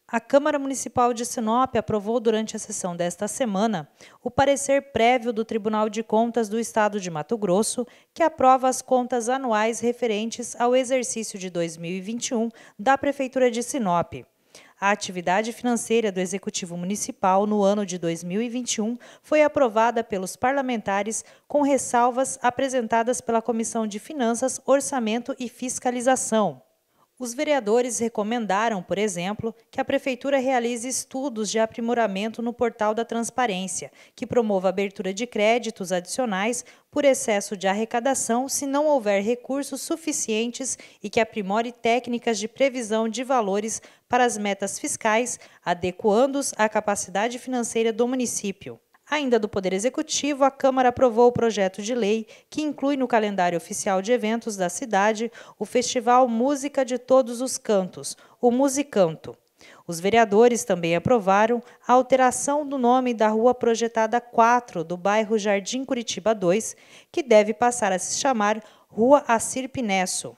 A Câmara Municipal de Sinop aprovou durante a sessão desta semana o parecer prévio do Tribunal de Contas do Estado de Mato Grosso, que aprova as contas anuais referentes ao exercício de 2021 da Prefeitura de Sinop. A atividade financeira do Executivo Municipal no ano de 2021 foi aprovada pelos parlamentares com ressalvas apresentadas pela Comissão de Finanças, Orçamento e Fiscalização. Os vereadores recomendaram, por exemplo, que a Prefeitura realize estudos de aprimoramento no portal da transparência, que promova a abertura de créditos adicionais por excesso de arrecadação se não houver recursos suficientes e que aprimore técnicas de previsão de valores para as metas fiscais, adequando-os à capacidade financeira do município. Ainda do Poder Executivo, a Câmara aprovou o projeto de lei que inclui no calendário oficial de eventos da cidade o Festival Música de Todos os Cantos, o Musicanto. Os vereadores também aprovaram a alteração do nome da Rua Projetada 4 do bairro Jardim Curitiba 2, que deve passar a se chamar Rua Acir Pinesso.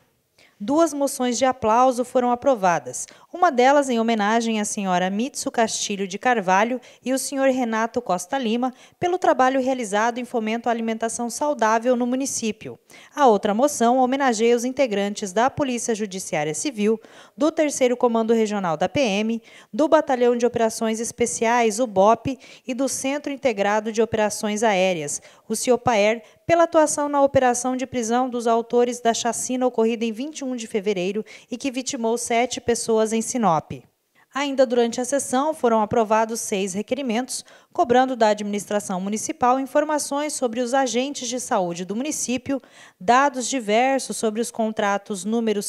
2 moções de aplauso foram aprovadas, uma delas em homenagem à senhora Mitsu Castilho de Carvalho e o senhor Renato Costa Lima pelo trabalho realizado em fomento à alimentação saudável no município. A outra moção homenageia os integrantes da Polícia Judiciária Civil, do 3º Comando Regional da PM, do Batalhão de Operações Especiais, o BOP, e do Centro Integrado de Operações Aéreas, o CIOPAER, pela atuação na operação de prisão dos autores da chacina ocorrida em 21 de fevereiro e que vitimou 7 pessoas em Sinop. Ainda durante a sessão, foram aprovados 6 requerimentos, cobrando da administração municipal informações sobre os agentes de saúde do município, dados diversos sobre os contratos números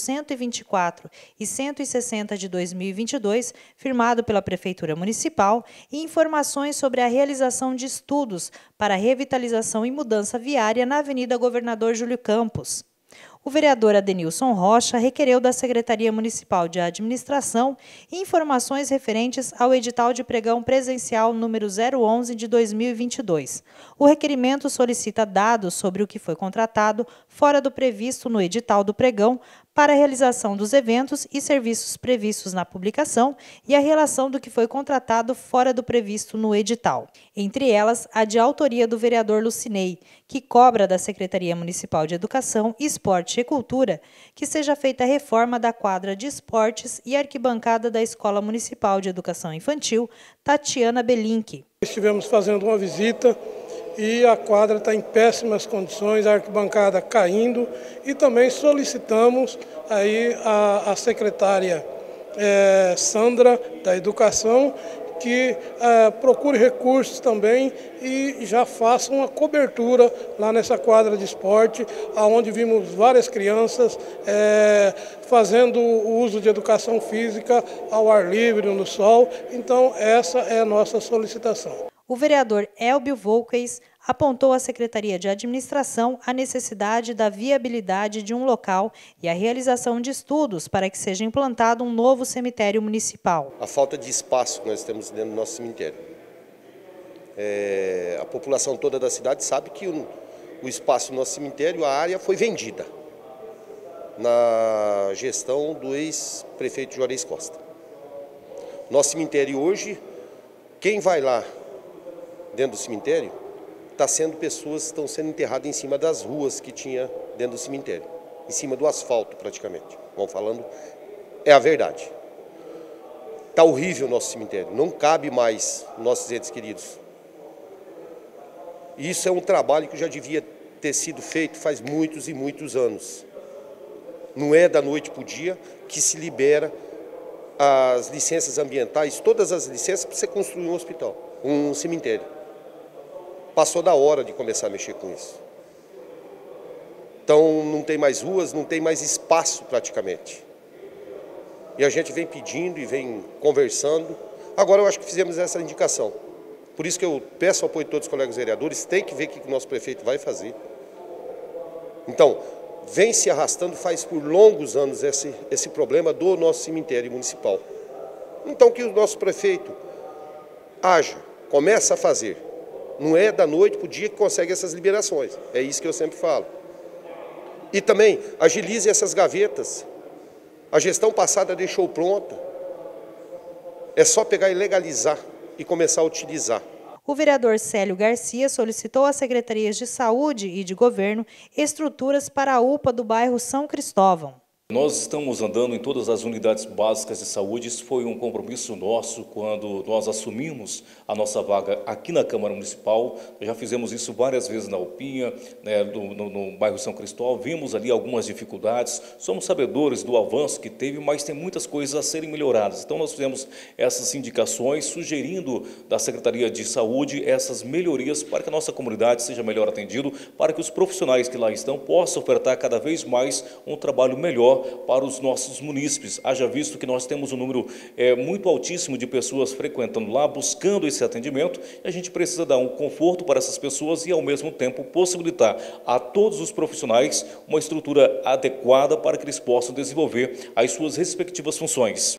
124 e 160 de 2022, firmado pela Prefeitura Municipal, e informações sobre a realização de estudos para revitalização e mudança viária na Avenida Governador Júlio Campos. O vereador Adenilson Rocha requereu da Secretaria Municipal de Administração informações referentes ao edital de pregão presencial número 011 de 2022. O requerimento solicita dados sobre o que foi contratado fora do previsto no edital do pregão para a realização dos eventos e serviços previstos na publicação e a relação do que foi contratado fora do previsto no edital. Entre elas, a de autoria do vereador Lucinei, que cobra da Secretaria Municipal de Educação, Esporte e Cultura que seja feita a reforma da quadra de esportes e arquibancada da Escola Municipal de Educação Infantil, Tatiana Belinque. Estivemos fazendo uma visita e a quadra está em péssimas condições, a arquibancada caindo, e também solicitamos aí a secretária Sandra da Educação que procure recursos também e já faça uma cobertura lá nessa quadra de esporte, onde vimos várias crianças fazendo o uso de educação física ao ar livre, no sol. Então essa é a nossa solicitação. O vereador Elbio Volquez apontou à Secretaria de Administração a necessidade da viabilidade de um local e a realização de estudos para que seja implantado um novo cemitério municipal. A falta de espaço que nós temos dentro do nosso cemitério. A população toda da cidade sabe que o espaço do nosso cemitério, a área foi vendida na gestão do ex-prefeito Juarez Costa. Nosso cemitério hoje, quem vai lá dentro do cemitério, pessoas estão sendo enterradas em cima das ruas que tinha dentro do cemitério, em cima do asfalto praticamente. Vamos falando, é a verdade. Está horrível o nosso cemitério, não cabe mais nossos entes queridos. E isso é um trabalho que já devia ter sido feito faz muitos e muitos anos. Não é da noite para o dia que se libera as licenças ambientais, todas as licenças para você construir um hospital, um cemitério. Passou da hora de começar a mexer com isso. Então não tem mais ruas, não tem mais espaço praticamente. E a gente vem pedindo e vem conversando. Agora eu acho que fizemos essa indicação. Por isso que eu peço o apoio de todos os colegas vereadores, tem que ver o que o nosso prefeito vai fazer. Então, vem se arrastando, faz por longos anos esse problema do nosso cemitério municipal. Então que o nosso prefeito haja, começa a fazer. Não é da noite para o dia que consegue essas liberações. É isso que eu sempre falo. E também agilize essas gavetas. A gestão passada deixou pronta. É só pegar e legalizar e começar a utilizar. O vereador Célio Garcia solicitou às secretarias de saúde e de governo estruturas para a UPA do bairro São Cristóvão. Nós estamos andando em todas as unidades básicas de saúde. Isso foi um compromisso nosso quando nós assumimos a nossa vaga aqui na Câmara Municipal. Já fizemos isso várias vezes na Upinha, né, no bairro São Cristóvão. Vimos ali algumas dificuldades. Somos sabedores do avanço que teve, mas tem muitas coisas a serem melhoradas. Então nós fizemos essas indicações, sugerindo da Secretaria de Saúde essas melhorias para que a nossa comunidade seja melhor atendida, para que os profissionais que lá estão possam ofertar cada vez mais um trabalho melhor para os nossos munícipes. Haja visto que nós temos um número muito altíssimo de pessoas frequentando lá, buscando esse atendimento, e a gente precisa dar um conforto para essas pessoas e, ao mesmo tempo, possibilitar a todos os profissionais uma estrutura adequada para que eles possam desenvolver as suas respectivas funções.